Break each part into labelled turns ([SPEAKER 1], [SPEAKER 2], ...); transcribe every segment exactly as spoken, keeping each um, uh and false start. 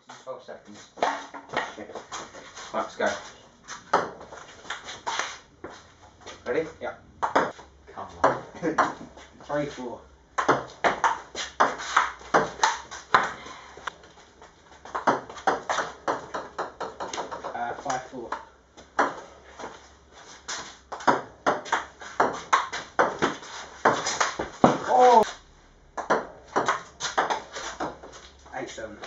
[SPEAKER 1] and twelve seconds. Okay. Right, let's go. Ready?
[SPEAKER 2] Yeah.
[SPEAKER 1] Come on.
[SPEAKER 2] Three, four. Uh, five, four. Oh! Eight, seven.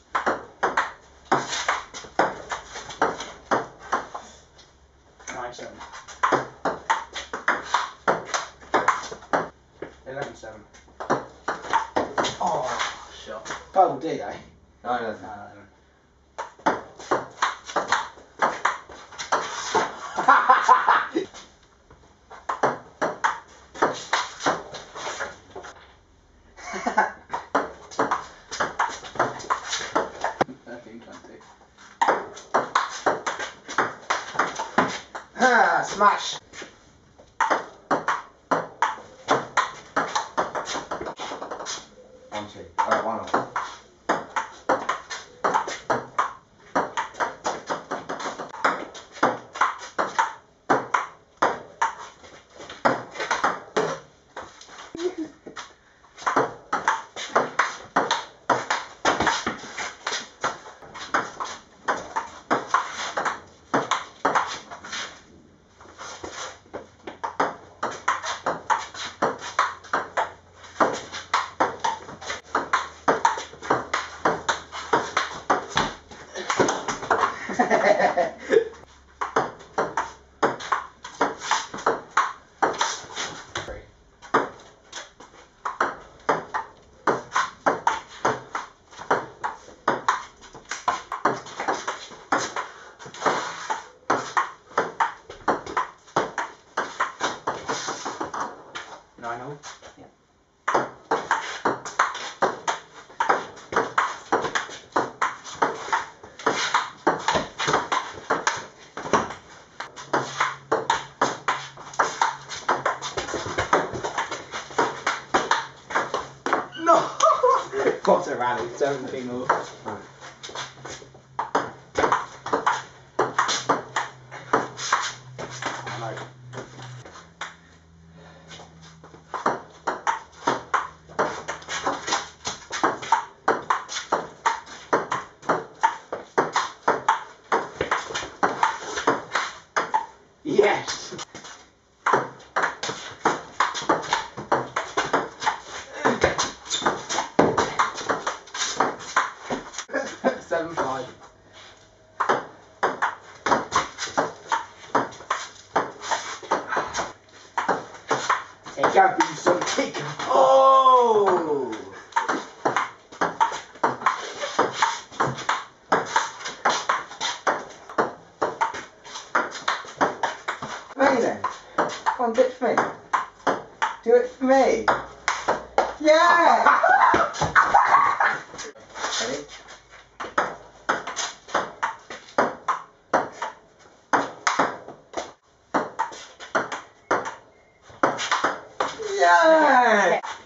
[SPEAKER 2] Nine, seven. Eleven, seven.
[SPEAKER 1] Oh, shot.
[SPEAKER 2] Double D, eh?
[SPEAKER 1] No, no, no.
[SPEAKER 2] No. thirteen, twenty. Ah, smash!
[SPEAKER 1] One, two. Alright, one on.
[SPEAKER 2] Nine all?
[SPEAKER 1] Yeah.
[SPEAKER 2] No! What a rally, seventeen all.
[SPEAKER 1] Right.
[SPEAKER 2] I know. Yes! Seven, five. Take out you some kick.
[SPEAKER 1] Oh! Me then. Come on, do it for me. Do it for me. Yeah! Ready? Yeah!